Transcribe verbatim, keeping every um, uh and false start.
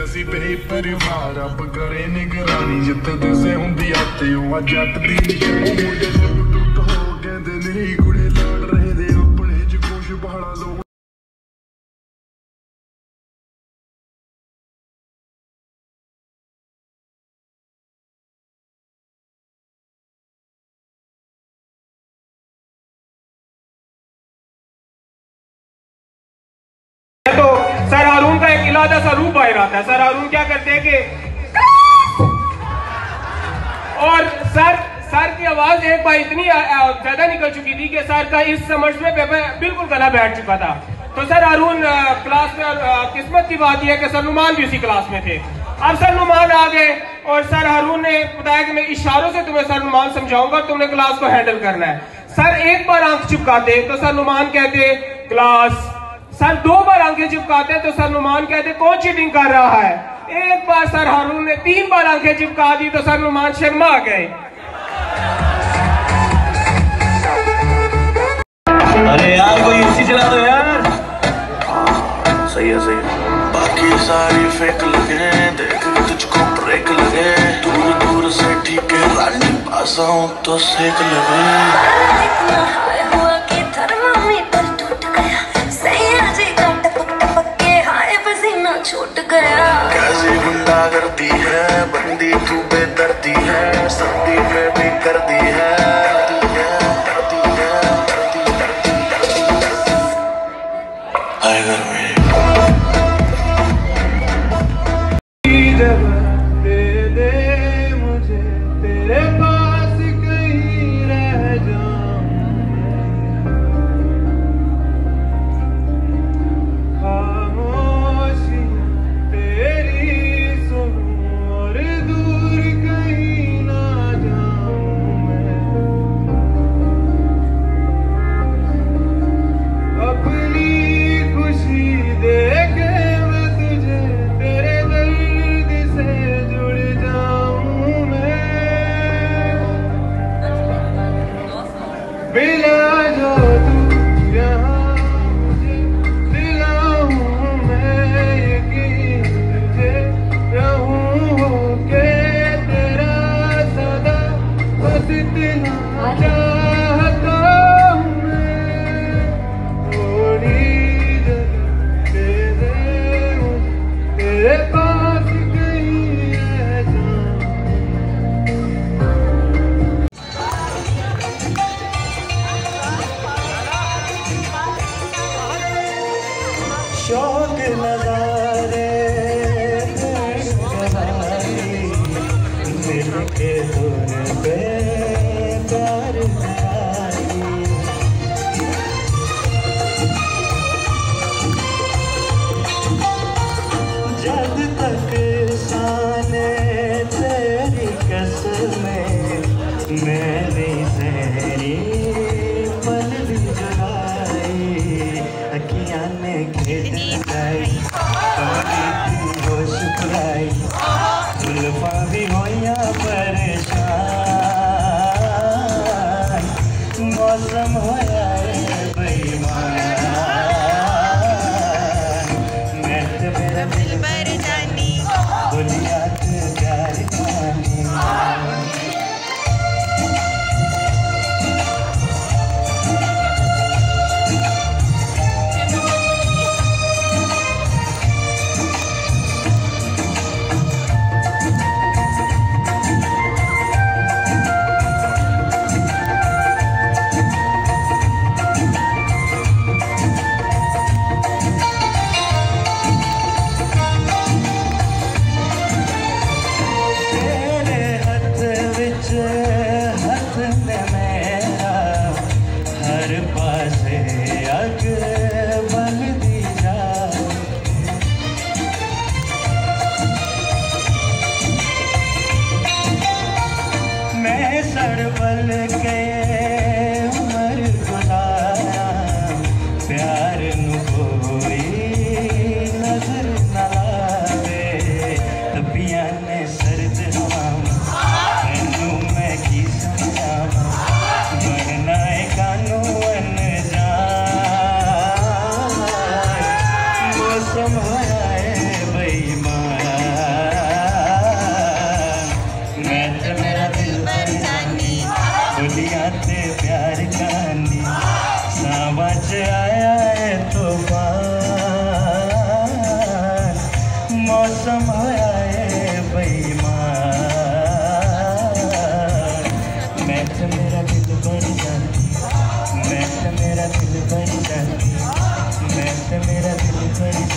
ਅਸੀਂ ਬੇਪਰਵਾਹ ਰੱਬ ਕਰੇ ਨਿਗਰਾਨੀ ਜਿੱਥੇ ਦਿਸੇ ਹੁੰਦੀ ਆ ਤੇ ਉਹ ਜੱਟ ਦੀ ਨਿਸ਼ਾਨੀ ਮੁੰਡੇ ਟੁੱਟ ਹੋ ਕਹਿੰਦੇ ਨਹੀਂ ਕੁੜੇ ਲੜ ਰਹੇ ਦੇ ਆਪਣੇ ਚ ਕੁਛ ਬਹਾਲਾ ਲੋ तो सर हारून का एक इलादा सा रूप बाहर आता है। सर हारून क्या करते हैं कि और सर सर की आवाज एक बार इतनी ज्यादा निकल चुकी थी कि सर का इस समझ में बिल्कुल गला बैठ चुका था। तो सर हारून क्लास में किस्मत की बात यह है कि सर नुमान भी उसी क्लास में थे। अब सर नुमान आ गए और सर हारून ने बताया कि मैं इशारों से तुम्हें सर नुमान समझाऊंगा, तुमने क्लास को हैंडल करना है। सर एक बार आंख चिपकाते तो सर नुमान कहते क्लास। सर दो बार आंखें चिपकाते तो सर नुमान कहते कौन चीटिंग कर रहा है। एक बार सर हारून ने तीन बार आंखें चिपका दी तो सर नुमान शर्मा गए। अरे यार कोई एसी चला दो यार। सही है सही है। बाकी सारी फेक लगे देख तुझको ब्रेक लगे दूर दूर से ठीक है रानी पास आऊं तो सेक लगे। छूट गया कैसी गुंडा करती है बंदी तू बेदर्दी है सर्दी में भी कर दी है घर में दे दे मुझे तेरे पास कहीं रह जाऊं खामोशी तेरी सुनूं और दूर कहीं ना जाऊं मैं अपनी खुशी देके मैं तुझे तेरे दर्द से जुड़ जाऊं मैं मिला जो तू यहाँ मुझे दिलाऊं मैं यकीन तुझे रहूं होके तेरा सदा बस इतना चाहता हूँ मैं थोड़ी जगह दे दे मुझे तेरे पास कहीं रह जाऊं। शौक नजारे दिल के धुन पे प्यार आई जब तक साने तेरी कसमें मेरी सहरी पल भी जुलाई अखियां ने खेत लगाई कमली की होश खुलाई जुल्फां भी होइया परेशान मौसम होया है बेईमान मैं तो मेरा दिल पर जानी बोलिया तू प्यार जानी तेरे हाथ विच हाथ में मेरा हर पासे अग बलदी जाए मैं सड़ बल के उमर गुजारा प्यार नू कोई नजर न लावे तबिया ने सर्द हवा मैनू मैं की समझावा बनना है कानून जान मौसम होया है बेईमान मैं तो मेरा दिल बड़ी जाती, मैं तो मेरा दिल बड़ी जाती, मैं तो मेरा दिल बड़ी